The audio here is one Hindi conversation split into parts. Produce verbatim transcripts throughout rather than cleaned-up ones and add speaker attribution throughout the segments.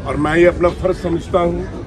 Speaker 1: और मैं ये अपना फर्ज समझता हूँ।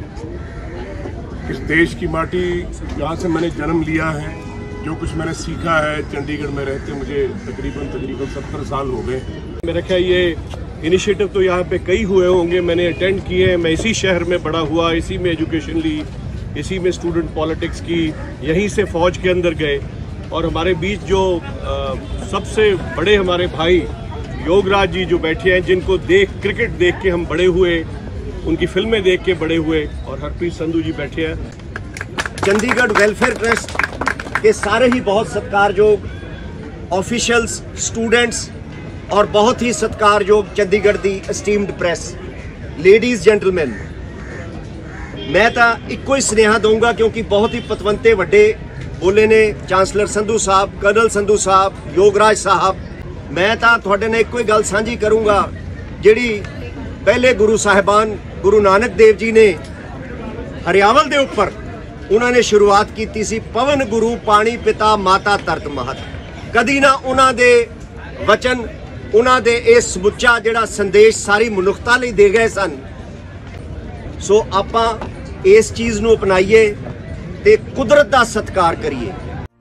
Speaker 1: इस देश की माटी जहाँ से मैंने जन्म लिया है, जो कुछ मैंने सीखा है चंडीगढ़ में रहते मुझे तकरीबन तकरीबन सत्तर साल हो गए।
Speaker 2: मेरा ख्याल ये इनिशिएटिव तो यहाँ पे कई हुए होंगे, मैंने अटेंड किए हैं। मैं इसी शहर में बड़ा हुआ, इसी में एजुकेशन ली, इसी में स्टूडेंट पॉलिटिक्स की, यहीं से फौज के अंदर गए। और हमारे बीच जो आ, सबसे बड़े हमारे भाई योगराज जी जो बैठे हैं, जिनको देख क्रिकेट देख के हम बड़े हुए, उनकी फिल्में देख के बड़े हुए, और हरप्रीत संधू जी बैठे हैं।
Speaker 3: चंडीगढ़ वेलफेयर ट्रस्ट के सारे ही बहुत सत्कारयोग ऑफिशियल्स, स्टूडेंट्स और बहुत ही सत्कारयोग Chandigarh the esteemed press, ladies gentlemen, मैं तो इको ही सुनेहा दूंगा क्योंकि बहुत ही पतवंते वड्डे बोले ने चांसलर संधू साहब, कर्नल संधू साहब, योगराज साहब। मैं तो थोड़े ने इको ही गल साझी करूँगा, जिहड़ी पहले गुरु साहिबान गुरु नानक देव जी ने हरियावल के उपर उन्होंने शुरुआत की सी, पवन गुरु पानी पिता माता तरत महत। कदी ना उन्हों दे वचन, उन्हों दे ये समुचा जिहड़ा संदेश सारी मनुखता लई दे गए सन। सो आपां इस चीज़ नूं अपनाइए ते कुदरत दा सत्कार करिए।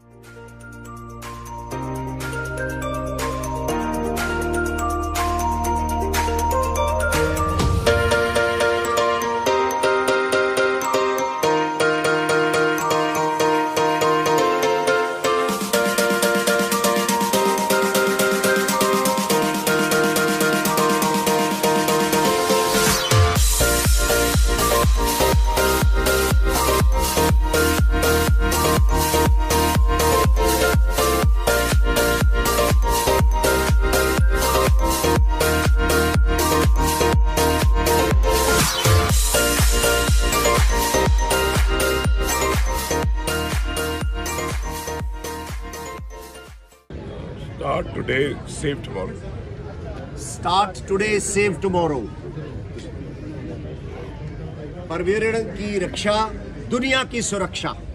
Speaker 1: Start today, save tomorrow.
Speaker 3: Start today, save tomorrow. पर्यावरण की रक्षा, दुनिया की सुरक्षा।